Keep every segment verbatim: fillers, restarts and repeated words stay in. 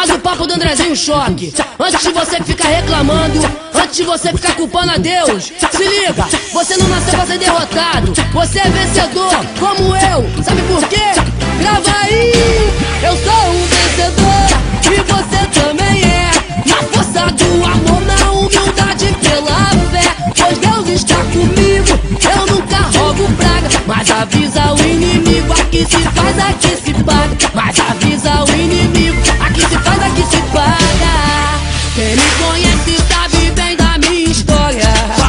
Mas o papo do Andrezinho choque. Antes de você ficar reclamando, antes de você ficar culpando a Deus, se liga, você não nasceu pra ser derrotado. Você é vencedor, como eu. Sabe por quê? Grava aí. Eu sou um vencedor e você também é. Na força do amor, na humildade, pela fé. Pois Deus está comigo, eu nunca rogo praga. Mas avisa o inimigo, aqui se faz, aqui se paga. Mas avisa o inimigo, aqui se faz, aqui se paga. Quem me conhece sabe bem da minha história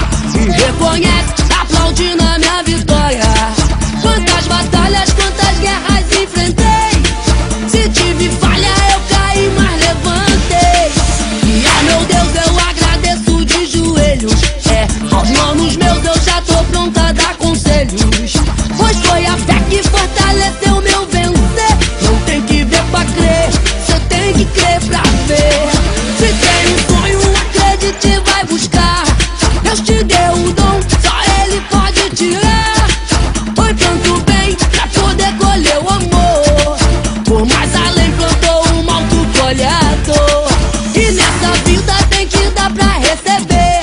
e reconhece, aplaudindo a minha vitória. Quantas batalhas, quantas guerras enfrentei. Se tive falha eu caí, mas levantei. E a meu Deus eu agradeço de joelhos. É, aos manos meus eu já tô pronta a dar conselhos. Pois foi a fé que fortaleceu meu vencer. Não tem que ver pra crer, cê tem que crer pra ver. Se tem um sonho, acredite e vai buscar. Deus te deu o dom, só Ele pode tirar. Foi planto bem pra poder colher o amor. Por mais além plantou um mal, tu colhe a dor. E nessa vida tem que dar pra receber.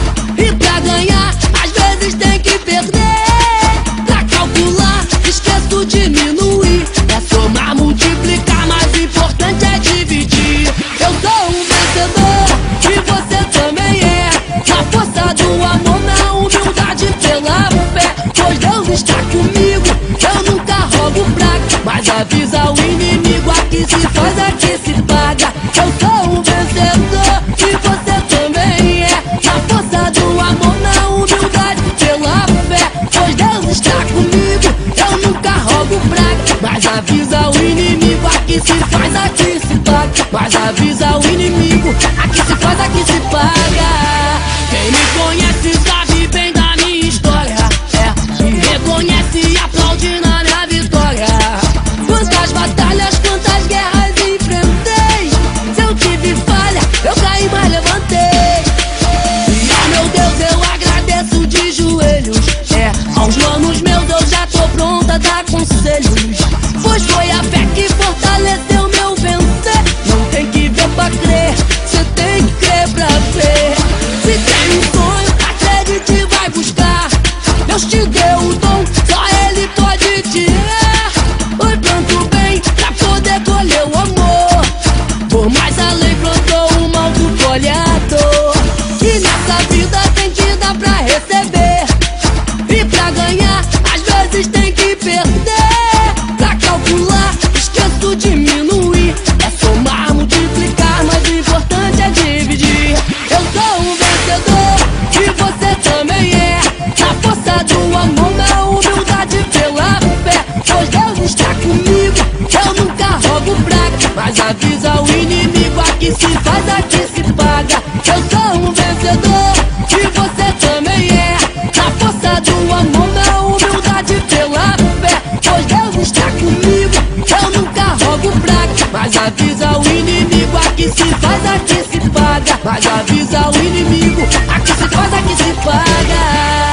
E pra ganhar, às vezes tem que perder. Pra calcular, esqueço diminuir. É somar, multiplicar, mas o importante é dividir. Eu sou um vencedor e você também é. Na força do amor, na humildade, pela fé. Pois Deus está comigo, eu nunca rogo praga. Mas avisa o inimigo, aqui se faz, aqui se paga. Eu sou um vencedor e você também é. Na força do amor, na humildade, pela fé. Pois Deus está comigo, eu nunca rogo praga. Mas avisa o inimigo, aqui se faz, aqui se paga. Mas avisa o inimigo, aqui se faz, aqui se paga. Quem me conhece sabe bem da minha história, é, e reconhece e aplaude na minha vitória. Quantas batalhas, quantas guerras enfrentei. Se eu tive falha, eu caí, mas levantei. E a meu Deus eu agradeço de joelhos. É, aos manos meus eu já tô pronta a dar conselhos. Pois foi a fé que fortaleceu meu vencer. Não tem que ver pra crer, cê tem que crer pra ver. Se tem um sonho, acredite e vai buscar. Deus te deu o dom, só Ele pode tirar. Foi planto bem pra poder colher o amor. Por mais além plantou o mal, tu colhe a dor. E nessa vida tem que dar pra receber. E pra ganhar, às vezes tem que perder. Pra calcular, esqueço diminuir. É somar, multiplicar, mas o importante é dividir. Eu sou um vencedor e você também é. Na força do amor, na humildade, pela fé. Pois Deus está comigo, eu nunca rogo praga. Mas avisa o inimigo, aqui se faz, aqui se paga. Eu sou um vencedor e você também é. Na força do amor, na humildade, pela fé. Pois Deus está comigo, eu nunca rogo praga. Mas avisa o inimigo, aqui se faz, aqui se paga. Mas avisa o inimigo, aqui se faz, aqui se paga.